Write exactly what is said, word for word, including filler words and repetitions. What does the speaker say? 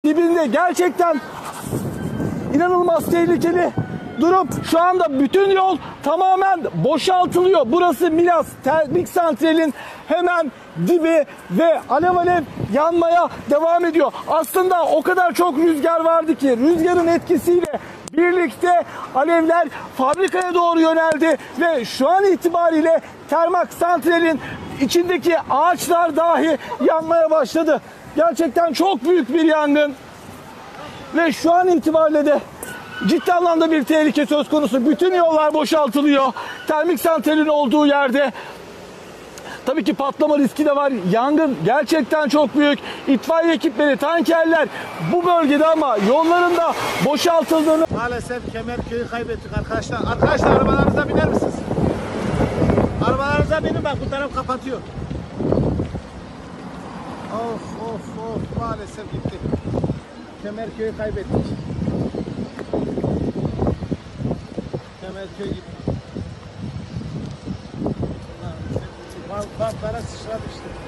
dibinde gerçekten inanılmaz tehlikeli durum. Şu anda bütün yol tamamen boşaltılıyor. Burası Milas Termik Santral'in hemen dibi ve alev alev yanmaya devam ediyor. Aslında o kadar çok rüzgar vardı ki rüzgarın etkisiyle birlikte alevler fabrikaya doğru yöneldi ve şu an itibariyle termik santralin içindeki ağaçlar dahi yanmaya başladı. Gerçekten çok büyük bir yangın ve şu an itibariyle de ciddi anlamda bir tehlike söz konusu. Bütün yollar boşaltılıyor. Termik santralin olduğu yerde tabii ki patlama riski de var. Yangın gerçekten çok büyük. İtfaiye ekipleri, tankerler bu bölgede ama yolların da boşaltıldığını... Maalesef Kemerköy'ü kaybettik arkadaşlar. Arkadaşlar arabalarınıza biner misiniz? Arabalarınıza binin, bak bu taraf kapatıyor. Of of of, maalesef gitti. Kemerköy'ü kaybettik. Kemerköy gitti. Bantlara sıçradı işte.